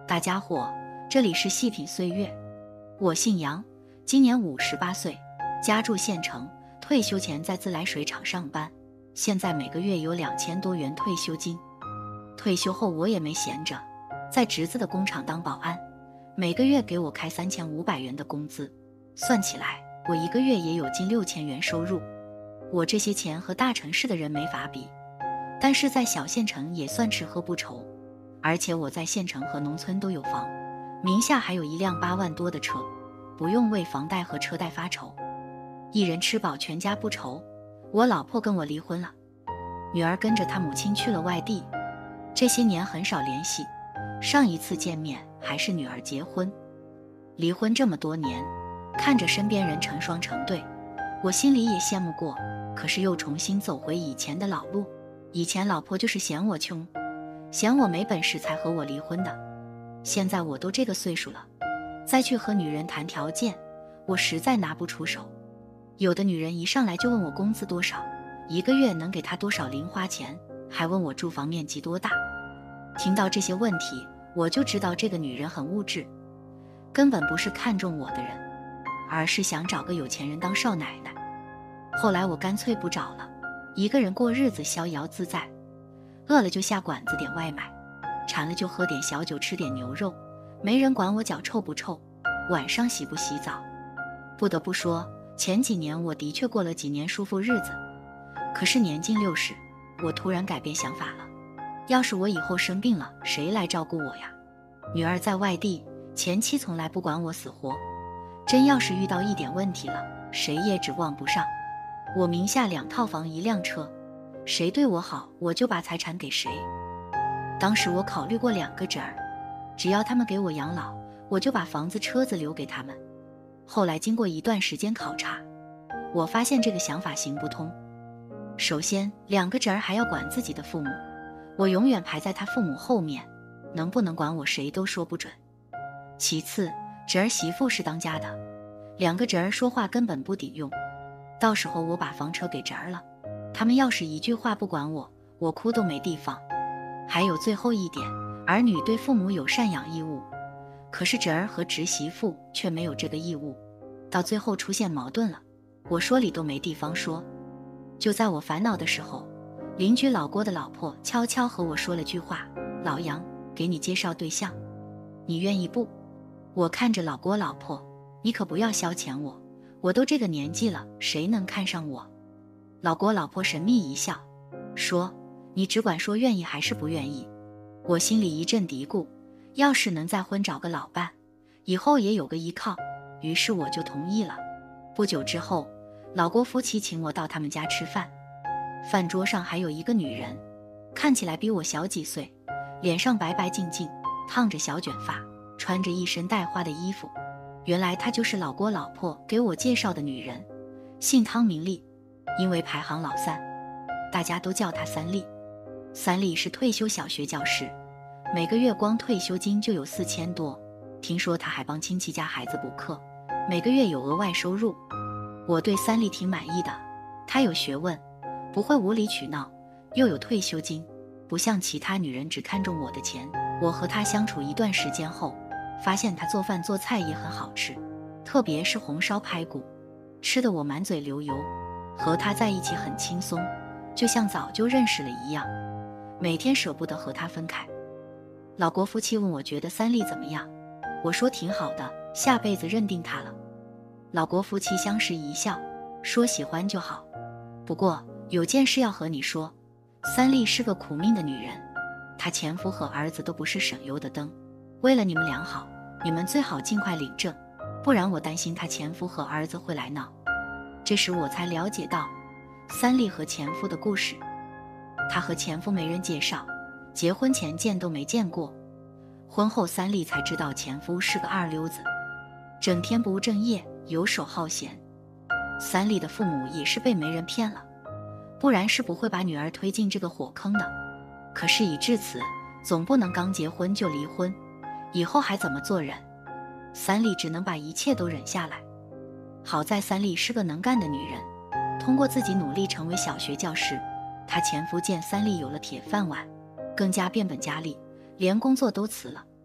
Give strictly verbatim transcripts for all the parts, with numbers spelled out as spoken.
大家伙，这里是细品岁月，我姓杨，今年五十八岁，家住县城，退休前在自来水厂上班，现在每个月有两千多元退休金。退休后我也没闲着，在侄子的工厂当保安，每个月给我开三千五百元的工资，算起来我一个月也有近六千元收入。我这些钱和大城市的人没法比，但是在小县城也算吃喝不愁。而且我在县城和农村都有房，名下还有一辆八万多的车，不用为房贷和车贷发愁，一人吃饱全家不愁。我老婆跟我离婚了，女儿跟着她母亲去了外地，这些年很少联系，上一次见面还是女儿结婚。离婚这么多年，看着身边人成双成对，我心里也羡慕过，可是又重新走回以前的老路。以前老婆就是嫌我穷，嫌我没本事才和我离婚的，现在我都这个岁数了，再去和女人谈条件，我实在拿不出手。有的女人一上来就问我工资多少，一个月能给她多少零花钱，还问我住房面积多大。听到这些问题，我就知道这个女人很物质，根本不是看中我的人，而是想找个有钱人当少奶奶。后来我干脆不找了，一个人过日子逍遥自在，饿了就下馆子点外卖，馋了就喝点小酒吃点牛肉，没人管我脚臭不臭，晚上洗不洗澡。不得不说，前几年我的确过了几年舒服日子，可是年近六十，我突然改变想法了。要是我以后生病了，谁来照顾我呀？女儿在外地，前妻从来不管我死活，真要是遇到一点问题了，谁也指望不上。我名下两套房一辆车，谁对我好，我就把财产给谁。当时我考虑过两个侄儿，只要他们给我养老，我就把房子车子留给他们。后来经过一段时间考察，我发现这个想法行不通。首先，两个侄儿还要管自己的父母，我永远排在他父母后面，能不能管我谁都说不准。其次，侄儿媳妇是当家的，两个侄儿说话根本不顶用，到时候我把房车给侄儿了，他们要是一句话不管我，我哭都没地方。还有最后一点，儿女对父母有赡养义务，可是侄儿和侄媳妇却没有这个义务，到最后出现矛盾了，我说理都没地方说。就在我烦恼的时候，邻居老郭的老婆悄悄和我说了句话：老杨，给你介绍对象，你愿意不？我看着老郭老婆，你可不要消遣我，我都这个年纪了，谁能看上我？老郭老婆神秘一笑，说：你只管说愿意还是不愿意。我心里一阵嘀咕，要是能再婚找个老伴，以后也有个依靠，于是我就同意了。不久之后，老郭夫妻请我到他们家吃饭，饭桌上还有一个女人，看起来比我小几岁，脸上白白净净，烫着小卷发，穿着一身带花的衣服。原来她就是老郭老婆给我介绍的女人，姓汤名丽，因为排行老三，大家都叫她三丽。三丽是退休小学教师，每个月光退休金就有四千多，听说她还帮亲戚家孩子补课，每个月有额外收入。我对三丽挺满意的，她有学问，不会无理取闹，又有退休金，不像其他女人只看重我的钱。我和她相处一段时间后，发现她做饭做菜也很好吃，特别是红烧排骨，吃得我满嘴流油。和她在一起很轻松，就像早就认识了一样，每天舍不得和她分开。老郭夫妻问我觉得三丽怎么样，我说挺好的，下辈子认定她了。老郭夫妻相视一笑，说喜欢就好，不过有件事要和你说，三丽是个苦命的女人，她前夫和儿子都不是省油的灯，为了你们俩好，你们最好尽快领证，不然我担心她前夫和儿子会来闹。这时我才了解到三丽和前夫的故事。她和前夫没人介绍，结婚前见都没见过，婚后三丽才知道前夫是个二流子，整天不务正业，游手好闲。三丽的父母也是被媒人骗了，不然是不会把女儿推进这个火坑的。可事已至此，总不能刚结婚就离婚，以后还怎么做人？三丽只能把一切都忍下来。好在三丽是个能干的女人，通过自己努力成为小学教师，她前夫见三丽有了铁饭碗，更加变本加厉，连工作都辞了。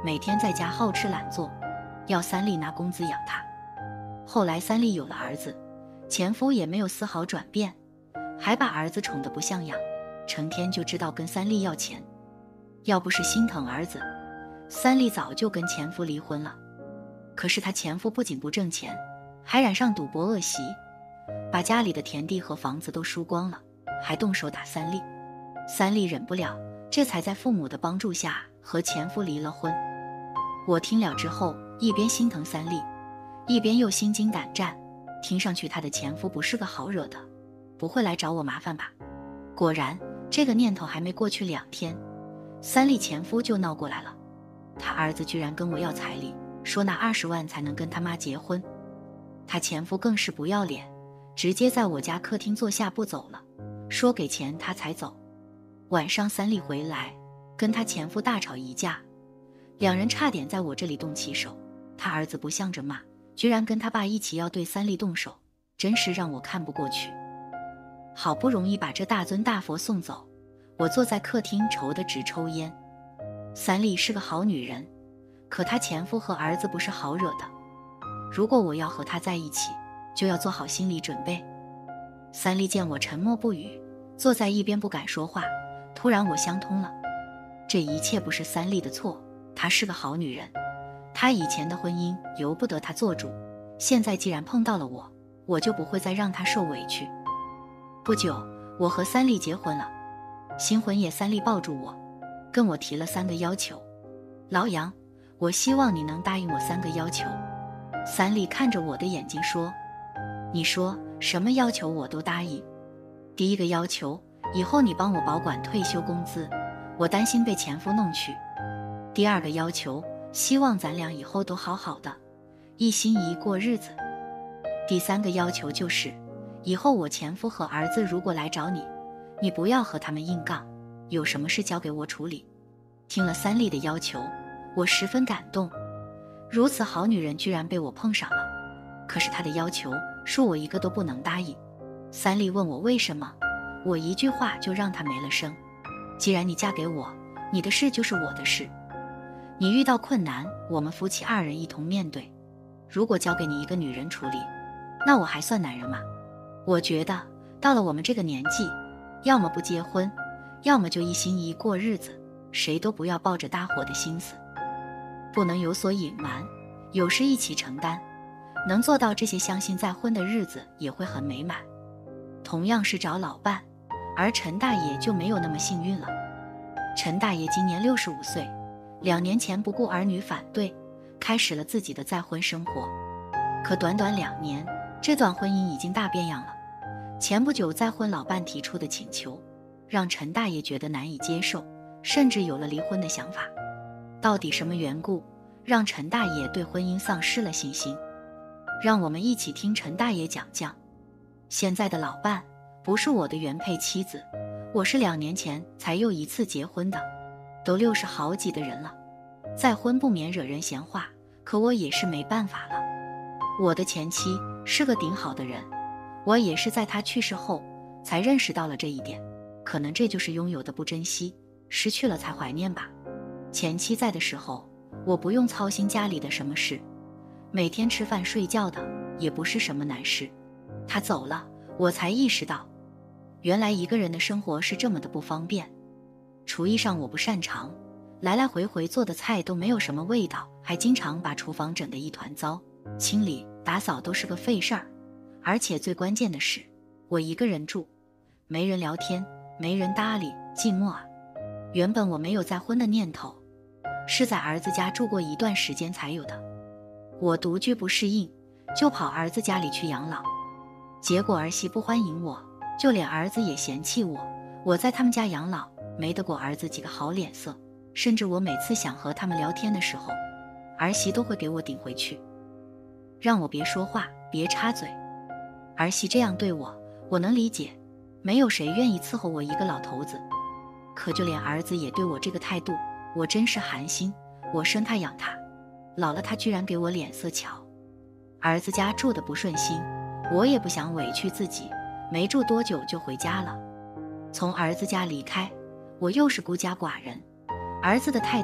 每天在家好吃懒做，要三丽拿工资养他。后来三丽有了儿子，前夫也没有丝毫转变，还把儿子宠得不像样，成天就知道跟三丽要钱。要不是心疼儿子，三丽早就跟前夫离婚了。可是她前夫不仅不挣钱，还染上赌博恶习，把家里的田地和房子都输光了，还动手打三丽。三丽忍不了，这才在父母的帮助下和前夫离了婚。我听了之后，一边心疼三丽，一边又心惊胆战，听上去她的前夫不是个好惹的，不会来找我麻烦吧？果然，这个念头还没过去两天，三丽前夫就闹过来了。他儿子居然跟我要彩礼，说拿二十万才能跟他妈结婚。他前夫更是不要脸，直接在我家客厅坐下不走了，说给钱他才走。晚上三丽回来，跟他前夫大吵一架，两人差点在我这里动起手。他儿子不向着骂，居然跟他爸一起要对三丽动手，真是让我看不过去。好不容易把这大尊大佛送走，我坐在客厅愁得直抽烟。三丽是个好女人，可她前夫和儿子不是好惹的。如果我要和她在一起，就要做好心理准备。三丽见我沉默不语，坐在一边不敢说话，突然我相通了。这一切不是三丽的错，她是个好女人，她以前的婚姻由不得她做主，现在既然碰到了我，我就不会再让她受委屈。不久，我和三丽结婚了。新婚夜，三丽抱住我，跟我提了三个要求。老杨，我希望你能答应我三个要求。三丽看着我的眼睛说，你说什么要求我都答应。第一个要求，以后你帮我保管退休工资，我担心被前夫弄去。第二个要求，希望咱俩以后都好好的，一心一意过日子。第三个要求就是，以后我前夫和儿子如果来找你，你不要和他们硬杠，有什么事交给我处理。听了三丽的要求，我十分感动，如此好女人居然被我碰上了。可是她的要求是我一个都不能答应。三丽问我为什么，我一句话就让她没了声。既然你嫁给我，你的事就是我的事，你遇到困难，我们夫妻二人一同面对。如果交给你一个女人处理，那我还算男人吗？我觉得到了我们这个年纪，要么不结婚，要么就一心一意过日子，谁都不要抱着搭伙的心思，不能有所隐瞒，有事一起承担。能做到这些，相信再婚的日子也会很美满。同样是找老伴，而陈大爷就没有那么幸运了。陈大爷今年六十五岁，两年前不顾儿女反对，开始了自己的再婚生活。可短短两年，这段婚姻已经大变样了。前不久再婚老伴提出的请求，让陈大爷觉得难以接受，甚至有了离婚的想法。到底什么缘故，让陈大爷对婚姻丧失了信心？让我们一起听陈大爷讲讲。现在的老伴不是我的原配妻子，我是两年前才又一次结婚的，都六十好几的人了，再婚不免惹人闲话，可我也是没办法了。我的前妻是个顶好的人，我也是在她去世后才认识到了这一点，可能这就是拥有的不珍惜，失去了才怀念吧。前妻在的时候，我不用操心家里的什么事，每天吃饭睡觉的也不是什么难事。她走了，我才意识到，原来一个人的生活是这么的不方便。厨艺上我不擅长，来来回回做的菜都没有什么味道，还经常把厨房整得一团糟，清理打扫都是个费事儿。而且最关键的是，我一个人住，没人聊天，没人搭理，寂寞啊。原本我没有再婚的念头，是在儿子家住过一段时间才有的。我独居不适应，就跑儿子家里去养老，结果儿媳不欢迎我，就连儿子也嫌弃我。我在他们家养老，没得过儿子几个好脸色，甚至我每次想和他们聊天的时候，儿媳都会给我顶回去，让我别说话，别插嘴。儿媳这样对我，我能理解，没有谁愿意伺候我一个老头子。可就连儿子也对我这个态度，我真是寒心。我生他养他，老了他居然给我脸色瞧。儿子家住得不顺心，我也不想委屈自己，没住多久就回家了。从儿子家离开，我又是孤家寡人，儿子的态度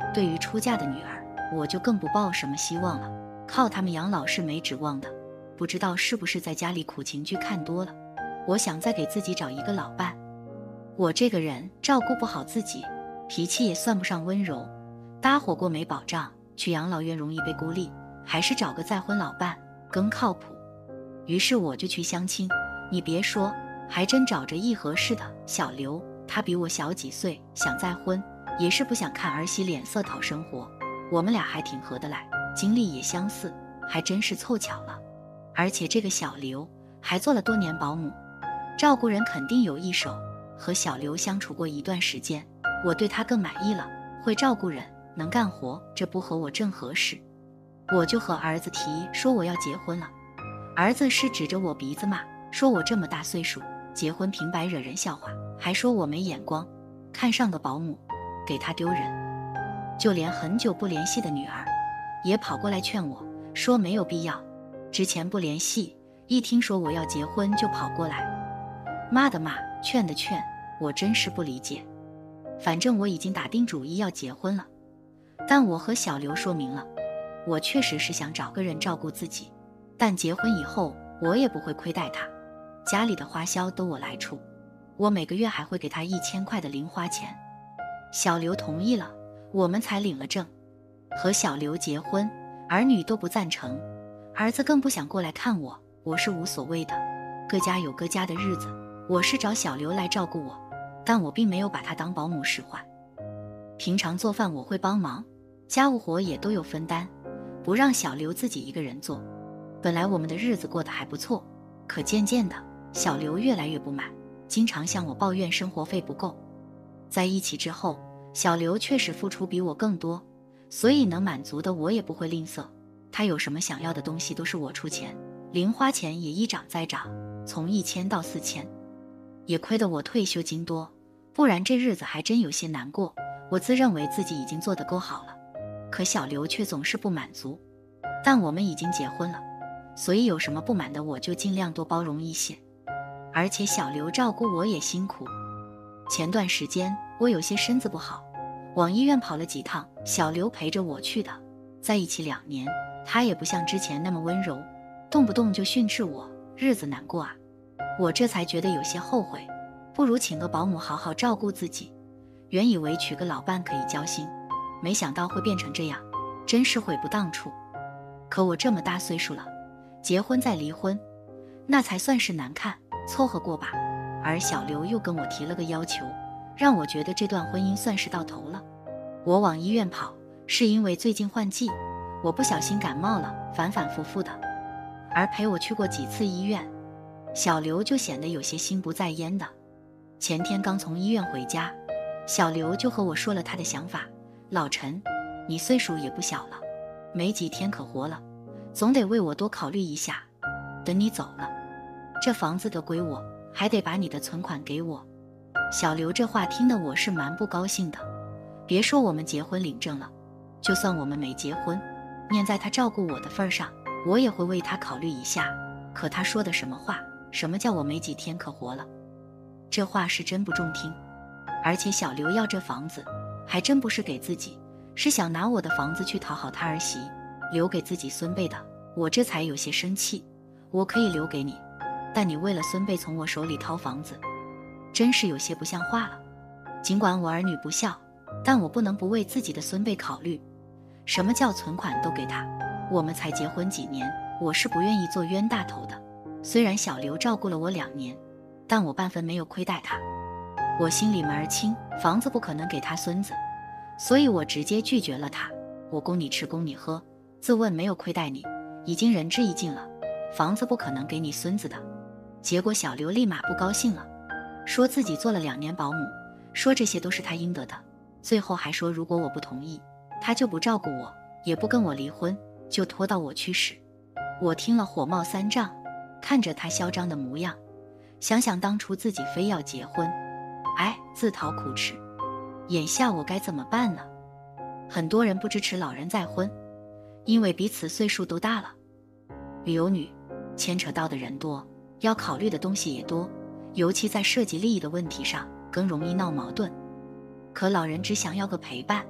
对于出嫁的女儿，我就更不抱什么希望了，靠他们养老是没指望的。不知道是不是在家里苦情剧看多了，我想再给自己找一个老伴。我这个人照顾不好自己，脾气也算不上温柔，搭伙过没保障，去养老院容易被孤立，还是找个再婚老伴更靠谱。于是我就去相亲，你别说，还真找着一合适的。小刘，他比我小几岁，想再婚，也是不想看儿媳脸色讨生活。我们俩还挺合得来，经历也相似，还真是凑巧了。而且这个小刘还做了多年保姆，照顾人肯定有一手。和小刘相处过一段时间，我对他更满意了，会照顾人，能干活，这不和我正合适。我就和儿子提说我要结婚了，儿子是指着我鼻子骂，说我这么大岁数结婚平白惹人笑话，还说我没眼光，看上个保姆给他丢人。就连很久不联系的女儿也跑过来劝我，说没有必要，之前不联系，一听说我要结婚就跑过来，骂的骂，劝的劝，我真是不理解。反正我已经打定主意要结婚了，但我和小刘说明了，我确实是想找个人照顾自己，但结婚以后我也不会亏待他，家里的花销都我来出，我每个月还会给他一千块的零花钱。小刘同意了，我们才领了证。和小刘结婚，儿女都不赞成，儿子更不想过来看我，我是无所谓的，各家有各家的日子。我是找小刘来照顾我，但我并没有把他当保姆使唤。平常做饭我会帮忙，家务活也都有分担，不让小刘自己一个人做。本来我们的日子过得还不错，可渐渐的，小刘越来越不满，经常向我抱怨生活费不够。在一起之后，小刘确实付出比我更多，所以能满足的我也不会吝啬，他有什么想要的东西都是我出钱，零花钱也一涨再涨，从一千到四千。也亏得我退休金多，不然这日子还真有些难过。我自认为自己已经做得够好了，可小刘却总是不满足。但我们已经结婚了，所以有什么不满的我就尽量多包容一些。而且小刘照顾我也辛苦，前段时间我有些身子不好，往医院跑了几趟，小刘陪着我去的。在一起两年，他也不像之前那么温柔，动不动就训斥我，日子难过啊。我这才觉得有些后悔，不如请个保姆好好照顾自己。原以为娶个老伴可以交心，没想到会变成这样，真是悔不当初。可我这么大岁数了，结婚再离婚，那才算是难看，凑合过吧。而小刘又跟我提了个要求，让我觉得这段婚姻算是到头了。我往医院跑，是因为最近换季，我不小心感冒了，反反复复的。而陪我去过几次医院，小刘就显得有些心不在焉的。前天刚从医院回家，小刘就和我说了他的想法，老陈，你岁数也不小了，没几天可活了，总得为我多考虑一下。等你走了，这房子都归我，还得把你的存款给我。小刘这话听得我是蛮不高兴的，别说我们结婚领证了，就算我们没结婚，念在他照顾我的份上，我也会为他考虑一下。可他说的什么话？什么叫我没几天可活了？这话是真不中听。而且小刘要这房子，还真不是给自己，是想拿我的房子去讨好他儿媳，留给自己孙辈的。我这才有些生气。我可以留给你，但你为了孙辈从我手里掏房子，真是有些不像话了。尽管我儿女不孝，但我不能不为自己的孙辈考虑。什么叫存款都给他？我们才结婚几年，我是不愿意做冤大头的。虽然小刘照顾了我两年，但我半分没有亏待他。我心里门儿清，房子不可能给他孙子，所以我直接拒绝了他。我供你吃供你喝，自问没有亏待你，已经仁至义尽了，房子不可能给你孙子的。结果小刘立马不高兴了，说自己做了两年保姆，说这些都是他应得的，最后还说如果我不同意，他就不照顾我，也不跟我离婚，就拖到我去世。我听了火冒三丈，看着他嚣张的模样，想想当初自己非要结婚，哎，自讨苦吃。眼下我该怎么办呢？很多人不支持老人再婚，因为彼此岁数都大了，有女，牵扯到的人多，要考虑的东西也多，尤其在涉及利益的问题上，更容易闹矛盾。可老人只想要个陪伴，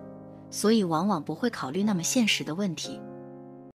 所以往往不会考虑那么现实的问题。